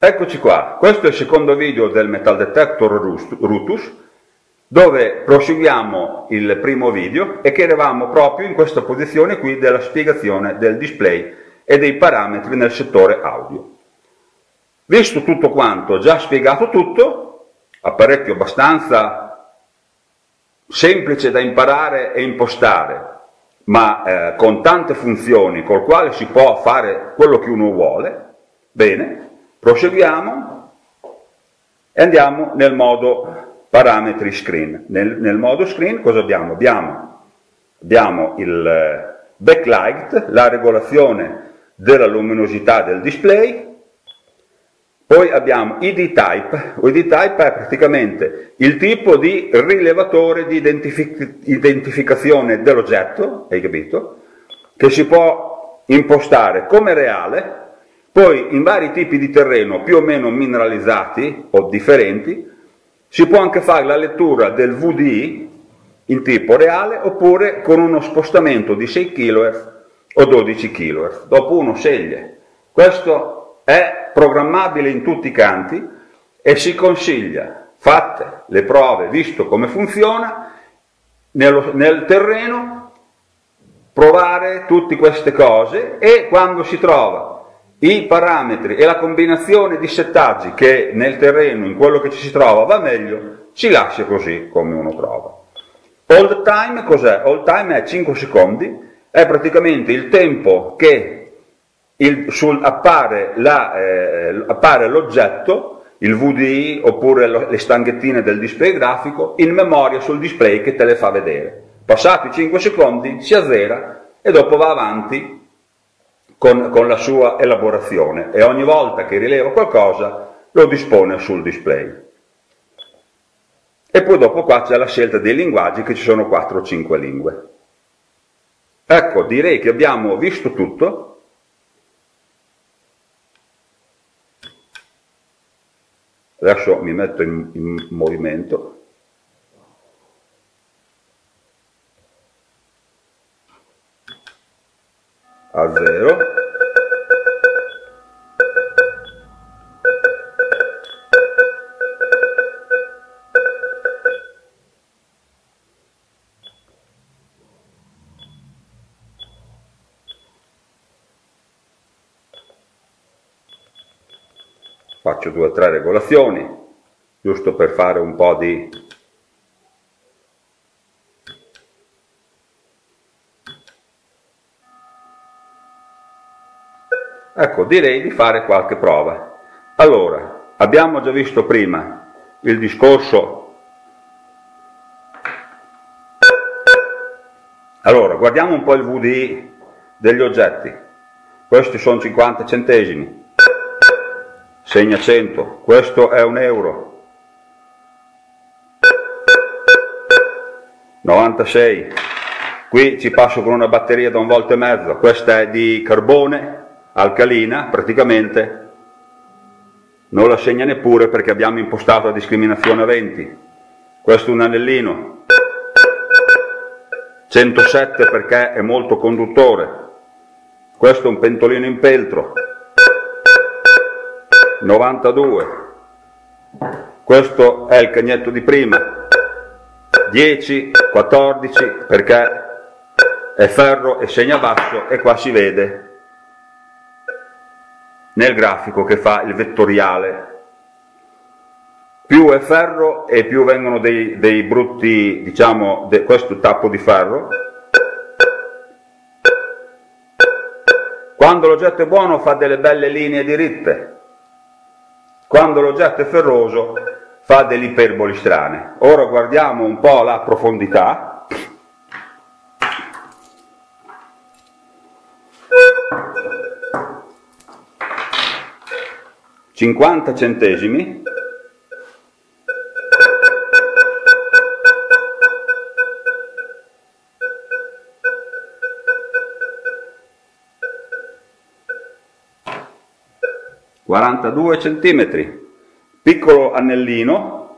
Eccoci qua, questo è il secondo video del Metal Detector Rutus, dove proseguiamo il primo video e che eravamo proprio in questa posizione qui della spiegazione del display e dei parametri nel settore audio. Visto tutto quanto, già spiegato tutto, apparecchio abbastanza semplice da imparare e impostare, ma con tante funzioni, col quale si può fare quello che uno vuole. Bene, proseguiamo e andiamo nel modo parametri screen. Nel modo screen cosa abbiamo? Abbiamo il backlight, la regolazione della luminosità del display, poi abbiamo ID-Type. ID-Type è praticamente il tipo di rilevatore di identificazione dell'oggetto, hai capito? Che si può impostare come reale. Poi in vari tipi di terreno più o meno mineralizzati o differenti si può anche fare la lettura del VDI in tipo reale oppure con uno spostamento di 6 kHz o 12 kHz. Dopo uno sceglie. Questo è programmabile in tutti i canti e si consiglia, fatte le prove, visto come funziona, nel terreno provare tutte queste cose e quando si trova i parametri e la combinazione di settaggi che nel terreno, in quello che ci si trova, va meglio, si lascia così come uno trova. Hold time cos'è? Hold time è 5 secondi, è praticamente il tempo che appare l'oggetto, il VDI oppure le stanghettine del display grafico, in memoria sul display che te le fa vedere. Passati 5 secondi si azzera e dopo va avanti con la sua elaborazione e ogni volta che rileva qualcosa lo dispone sul display. E poi dopo qua c'è la scelta dei linguaggi, che ci sono 4 o 5 lingue. Ecco, direi che abbiamo visto tutto. Adesso mi metto in movimento. A 0. Faccio 2 o 3 regolazioni, giusto per fare un po' di... Ecco, direi di fare qualche prova. Allora, abbiamo già visto prima il discorso. Allora, guardiamo un po' il VDI degli oggetti. Questi sono 50 centesimi. Segna 100. Questo è €1. 96. Qui ci passo con una batteria da 1,5 volt. Questa è di carbone, alcalina, praticamente non la segna neppure perché abbiamo impostato la discriminazione a 20. Questo è un anellino, 107 perché è molto conduttore. Questo è un pentolino in peltro, 92. Questo è il cagnetto di prima, 10, 14 perché è ferro e segna basso, e qua si vede nel grafico che fa il vettoriale. Più è ferro e più vengono dei brutti, diciamo, questo tappo di ferro. Quando l'oggetto è buono fa delle belle linee diritte, quando l'oggetto è ferroso fa delle iperboli strane. Ora guardiamo un po' la profondità. $50 centesimi, $42 centimetri, piccolo anellino,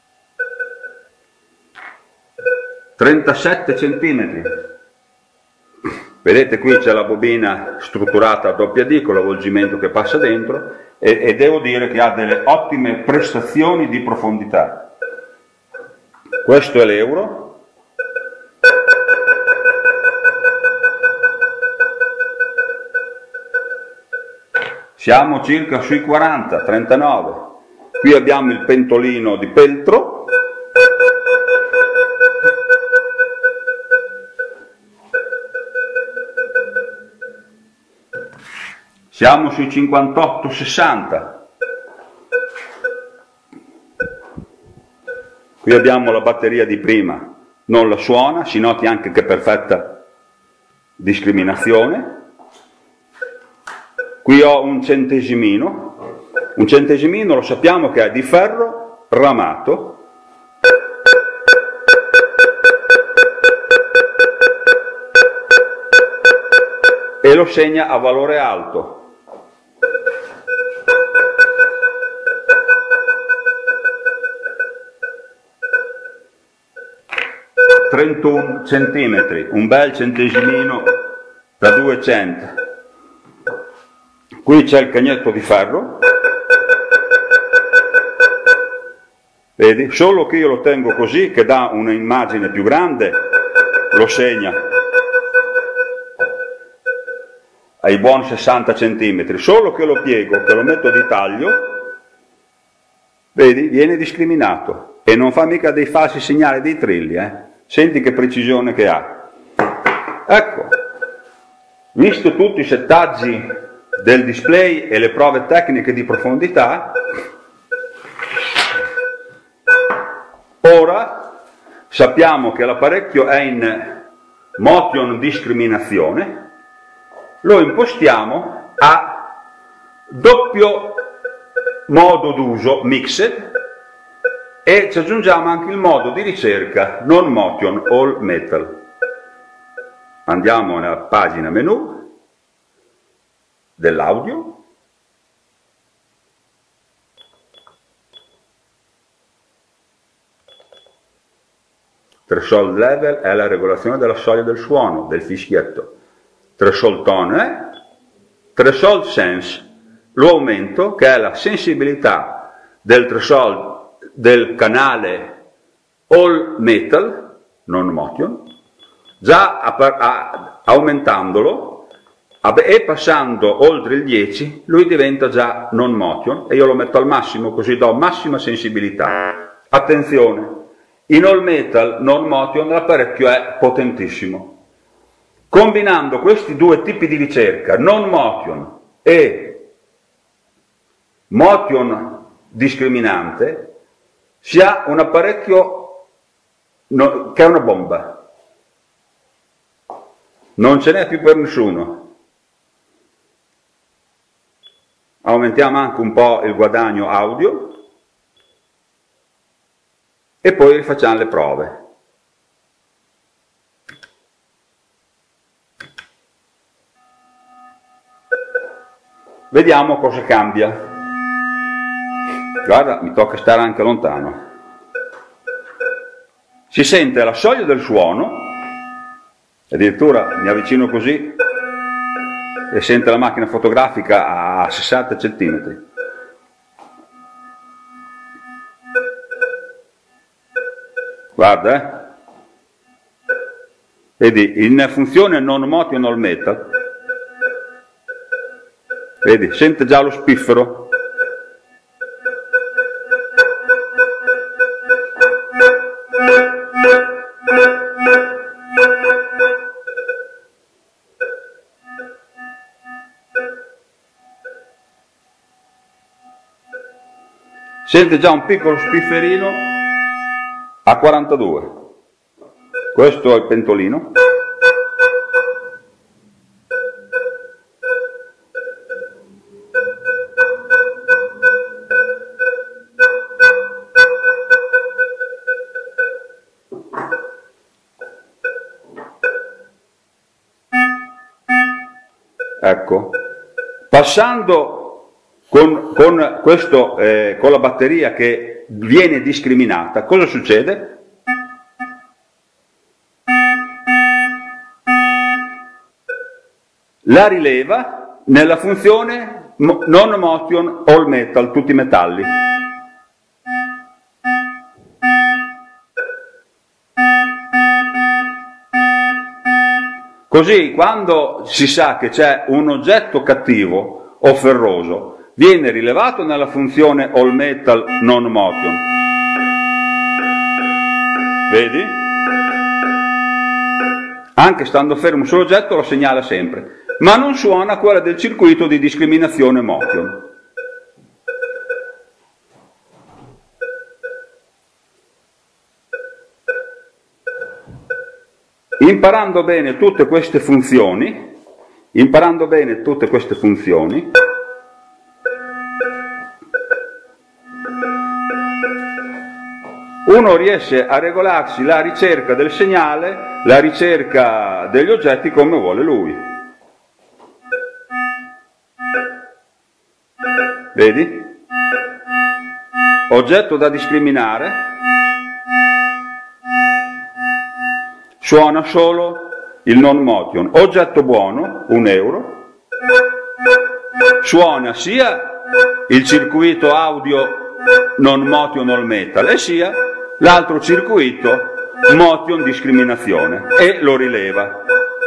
$37 centimetri, Vedete qui c'è la bobina strutturata a doppia D con l'avvolgimento che passa dentro e devo dire che ha delle ottime prestazioni di profondità. Questo è l'euro. Siamo circa sui 40, 39. Qui abbiamo il pentolino di peltro. Siamo sui 58, 60. Qui abbiamo la batteria di prima, non la suona, si noti anche che è perfetta discriminazione. Qui ho un centesimino lo sappiamo che è di ferro ramato, e lo segna a valore alto. 31 centimetri, un bel centesimino da 200. Qui c'è il cagnetto di ferro, vedi? Solo che io lo tengo così, che dà un'immagine più grande, lo segna ai buoni 60 centimetri. Solo che lo piego, che lo metto di taglio, vedi? Viene discriminato e non fa mica dei falsi segnali, dei trilli, Senti che precisione che ha. Ecco, visto tutti i settaggi del display e le prove tecniche di profondità, ora sappiamo che l'apparecchio è in motion discriminazione, lo impostiamo a doppio modo d'uso mixed e ci aggiungiamo anche il modo di ricerca non motion all metal. Andiamo nella pagina menu dell'audio, threshold level è la regolazione della soglia del suono, del fischietto, threshold tone è threshold sense, lo aumento che è la sensibilità del threshold del canale all metal, non motion, già aumentandolo e passando oltre il 10 lui diventa già non motion e io lo metto al massimo, così do massima sensibilità. Attenzione, in all metal non motion l'apparecchio è potentissimo. Combinando questi due tipi di ricerca, non motion e motion discriminante, si ha un apparecchio che è una bomba. Non ce n'è più per nessuno. Aumentiamo anche un po' il guadagno audio e poi rifacciamo le prove. Vediamo cosa cambia. Guarda, mi tocca stare anche lontano. Si sente la soglia del suono, addirittura mi avvicino così e sente la macchina fotografica a 60 centimetri. Guarda, vedi, in funzione non motion all metal, vedi, sente già lo spiffero. Sente già un piccolo spifferino a 42. Questo è il pentolino. Ecco, passando con la batteria che viene discriminata, cosa succede? la rileva nella funzione non motion all metal, tutti i metalli. Così quando si sa che c'è un oggetto cattivo o ferroso, viene rilevato nella funzione all metal non motion. Vedi? Anche stando fermo sull'oggetto lo segnala sempre, ma non suona quella del circuito di discriminazione motion. Imparando bene tutte queste funzioni, uno riesce a regolarsi la ricerca del segnale, la ricerca degli oggetti come vuole lui. Vedi? Oggetto da discriminare. Suona solo il non motion. Oggetto buono, 1 euro. Suona sia il circuito audio non motion all metal e sia l'altro circuito motion discriminazione e lo rileva.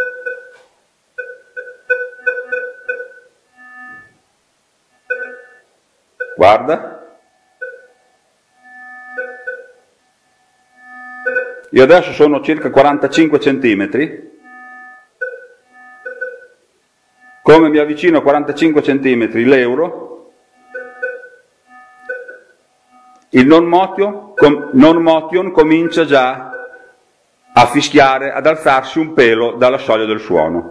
Guarda. Io adesso sono circa 45 cm, come mi avvicino a 45 cm l'euro, il non motion comincia già a fischiare, ad alzarsi un pelo dalla soglia del suono.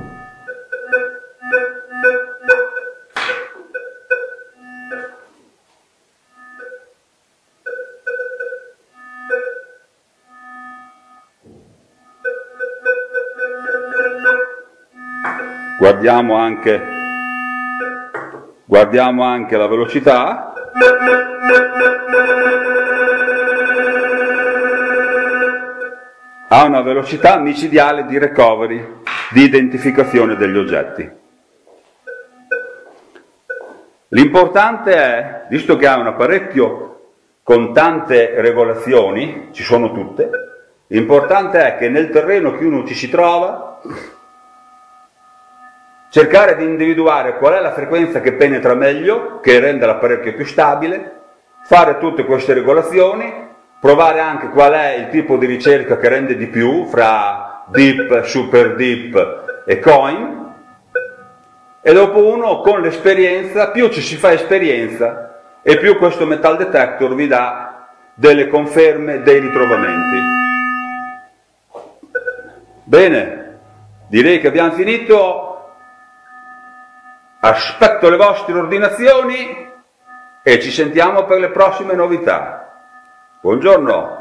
Guardiamo anche la velocità. Ha una velocità micidiale di recovery, di identificazione degli oggetti. L'importante è, visto che ha un apparecchio con tante regolazioni, ci sono tutte, l'importante è che nel terreno che uno ci si trova, cercare di individuare qual è la frequenza che penetra meglio, che rende l'apparecchio più stabile, fare tutte queste regolazioni, provare anche qual è il tipo di ricerca che rende di più fra deep, super deep e coin, e dopo uno con l'esperienza, più ci si fa esperienza e più questo metal detector vi dà delle conferme, dei ritrovamenti. Bene, direi che abbiamo finito. Aspetto le vostre ordinazioni e ci sentiamo per le prossime novità. Buongiorno!